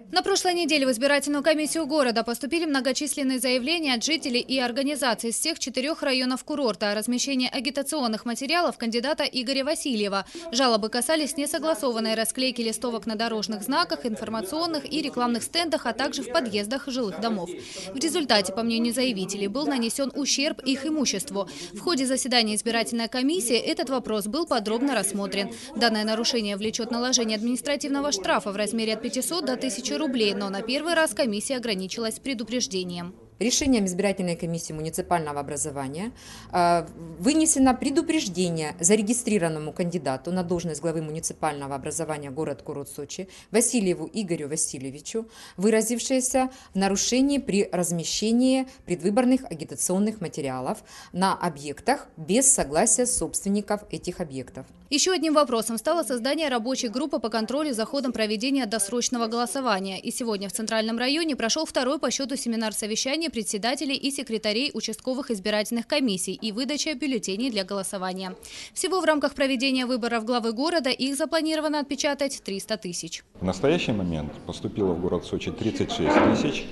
На прошлой неделе в избирательную комиссию города поступили многочисленные заявления от жителей и организаций из всех 4 районов курорта о размещении агитационных материалов кандидата Игоря Васильева. Жалобы касались несогласованной расклейки листовок на дорожных знаках, информационных и рекламных стендах, а также в подъездах жилых домов. В результате, по мнению заявителей, был нанесен ущерб их имуществу. В ходе заседания избирательной комиссии этот вопрос был подробно рассмотрен. Данное нарушение влечет наложение административного штрафа в размере от 500 до 1000 рублей, но на первый раз комиссия ограничилась предупреждением. Решением избирательной комиссии муниципального образования вынесено предупреждение зарегистрированному кандидату на должность главы муниципального образования город-курорт Сочи Васильеву Игорю Васильевичу, выразившееся в нарушении при размещении предвыборных агитационных материалов на объектах без согласия собственников этих объектов. Еще одним вопросом стало создание рабочей группы по контролю за ходом проведения досрочного голосования. И сегодня в Центральном районе прошел второй по счету семинар-совещание председателей и секретарей участковых избирательных комиссий и выдача бюллетеней для голосования. Всего в рамках проведения выборов главы города их запланировано отпечатать 300 тысяч. В настоящий момент поступило в город Сочи 36 тысяч,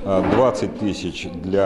20 тысяч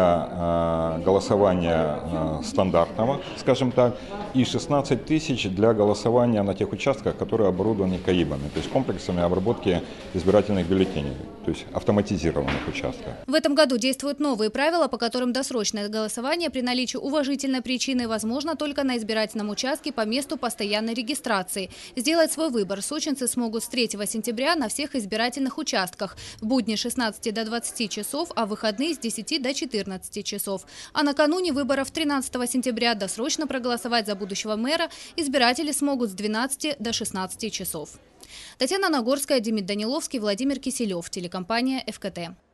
для голосования стандартного, скажем так, и 16 тысяч для голосования на тех участках, которые оборудованы КАИБами, то есть комплексами обработки избирательных бюллетеней, то есть автоматизированных участков. В этом году действуют новые правила, по которым досрочное голосование при наличии уважительной причины возможно только на избирательном участке по месту постоянной регистрации. Сделать свой выбор сочинцы смогут с 3 сентября на всех избирательных участках, в будни с 16 до 20 часов, а в выходные с 10 до 14 часов. А накануне выборов 13 сентября досрочно проголосовать за будущего мэра избиратели смогут с 12 до 16 часов. Татьяна Нагорская, Демид Даниловский, Владимир Киселев, телекомпания ФКТ.